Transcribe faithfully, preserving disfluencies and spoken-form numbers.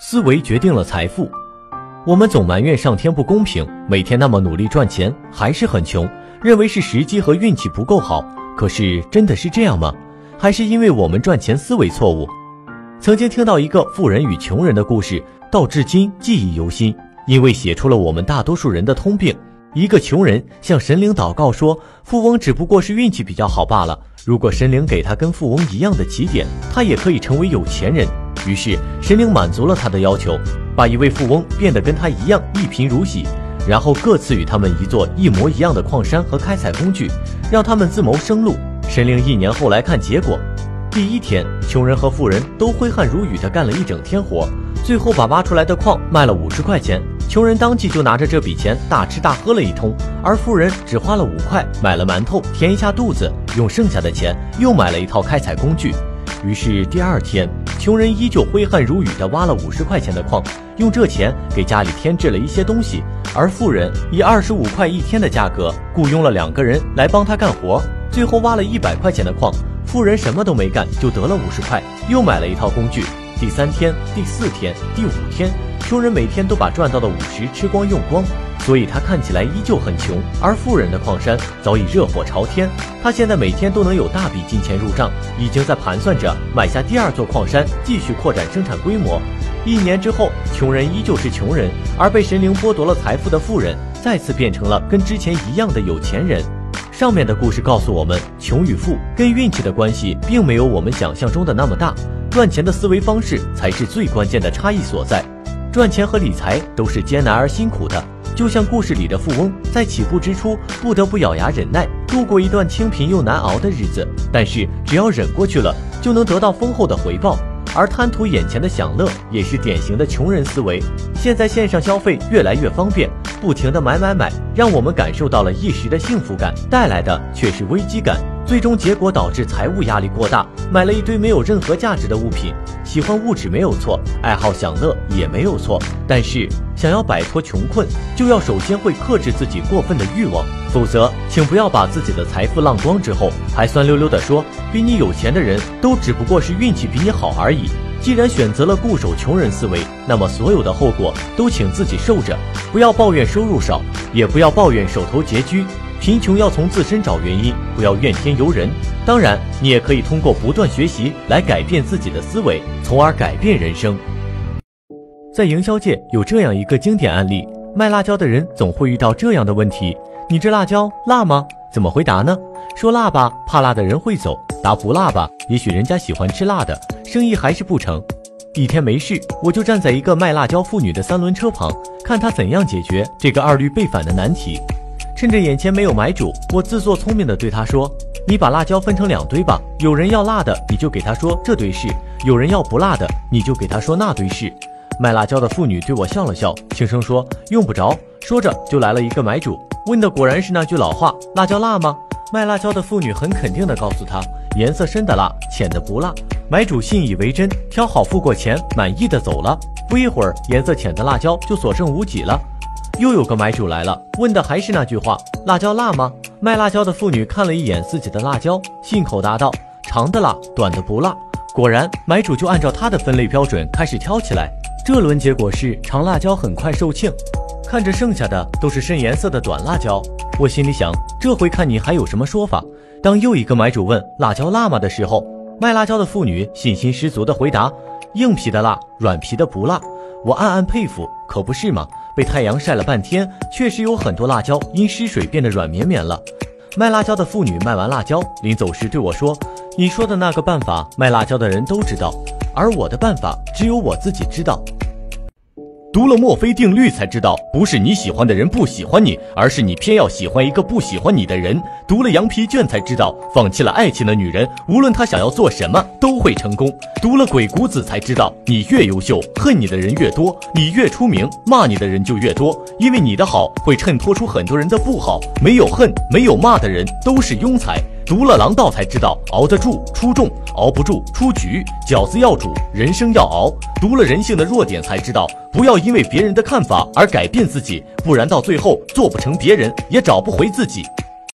思维决定了财富。我们总埋怨上天不公平，每天那么努力赚钱还是很穷，认为是时机和运气不够好。可是真的是这样吗？还是因为我们赚钱思维错误？曾经听到一个富人与穷人的故事，到至今记忆犹新，因为写出了我们大多数人的通病。一个穷人向神灵祷告说，富翁只不过是运气比较好罢了，如果神灵给他跟富翁一样的起点，他也可以成为有钱人。于是神灵满足了他的要求，把一位富翁变得跟他一样一贫如洗，然后各赐予他们一座一模一样的矿山和开采工具，让他们自谋生路。神灵一年后来看结果，第一天，穷人和富人都挥汗如雨地干了一整天活，最后把挖出来的矿卖了五十块钱。穷人当即就拿着这笔钱大吃大喝了一通，而富人只花了五块买了馒头填一下肚子，用剩下的钱又买了一套开采工具。于是第二天，穷人依旧挥汗如雨地挖了五十块钱的矿，用这钱给家里添置了一些东西，而富人以二十五块一天的价格雇佣了两个人来帮他干活，最后挖了一百块钱的矿。富人什么都没干就得了五十块，又买了一套工具。第三天、第四天、第五天，穷人每天都把赚到的五十吃光用光，所以他看起来依旧很穷。而富人的矿山早已热火朝天，他现在每天都能有大笔金钱入账，已经在盘算着买下第二座矿山，继续扩展生产规模。一年之后，穷人依旧是穷人，而被神灵剥夺了财富的富人再次变成了跟之前一样的有钱人。上面的故事告诉我们，穷与富跟运气的关系并没有我们想象中的那么大，赚钱的思维方式才是最关键的差异所在。赚钱和理财都是艰难而辛苦的，就像故事里的富翁在起步之初不得不咬牙忍耐，度过一段清贫又难熬的日子，但是只要忍过去了，就能得到丰厚的回报。而贪图眼前的享乐也是典型的穷人思维。现在线上消费越来越方便，不停的买买买，让我们感受到了一时的幸福感，带来的却是危机感，最终结果导致财务压力过大，买了一堆没有任何价值的物品。喜欢物质没有错，爱好享乐也没有错，但是想要摆脱穷困，就要首先会克制自己过分的欲望，否则请不要把自己的财富浪光之后还酸溜溜地说比你有钱的人都只不过是运气比你好而已。既然选择了固守穷人思维，那么所有的后果都请自己受着，不要抱怨收入少，也不要抱怨手头拮据。贫穷要从自身找原因，不要怨天尤人。当然，你也可以通过不断学习来改变自己的思维，从而改变人生。在营销界有这样一个经典案例，卖辣椒的人总会遇到这样的问题：你这辣椒辣吗？怎么回答呢？说辣吧，怕辣的人会走；答不辣吧，也许人家喜欢吃辣的，生意还是不成。一天没事，我就站在一个卖辣椒妇女的三轮车旁，看她怎样解决这个二律背反的难题。趁着眼前没有买主，我自作聪明地对他说：你把辣椒分成两堆吧，有人要辣的，你就给他说这堆是；有人要不辣的，你就给他说那堆是。卖辣椒的妇女对我笑了笑，轻声说：用不着。说着就来了一个买主，问的果然是那句老话：辣椒辣吗？卖辣椒的妇女很肯定地告诉他：颜色深的辣，浅的不辣。买主信以为真，挑好付过钱，满意的走了。不一会儿，颜色浅的辣椒就所剩无几了。又有个买主来了，问的还是那句话：辣椒辣吗？卖辣椒的妇女看了一眼自己的辣椒，信口答道：长的辣，短的不辣。果然，买主就按照他的分类标准开始挑起来。这轮结果是长辣椒很快售罄，看着剩下的都是深颜色的短辣椒。我心里想，这回看你还有什么说法。当又一个买主问辣椒辣吗的时候，卖辣椒的妇女信心十足地回答：硬皮的辣，软皮的不辣。我暗暗佩服，可不是吗？被太阳晒了半天，确实有很多辣椒因失水变得软绵绵了。卖辣椒的妇女卖完辣椒，临走时对我说：你说的那个办法，卖辣椒的人都知道，而我的办法只有我自己知道。读了墨菲定律才知道，不是你喜欢的人不喜欢你，而是你偏要喜欢一个不喜欢你的人。读了羊皮卷才知道，放弃了爱情的女人，无论她想要做什么都会成功。读了鬼谷子才知道，你越优秀，恨你的人越多；你越出名，骂你的人就越多。因为你的好会衬托出很多人的不好，没有恨没有骂的人都是庸才。读了狼道才知道，熬得住出众，熬不住出局。饺子要煮，人生要熬。读了人性的弱点才知道，不要因为别人的看法而改变自己，不然到最后做不成别人，也找不回自己。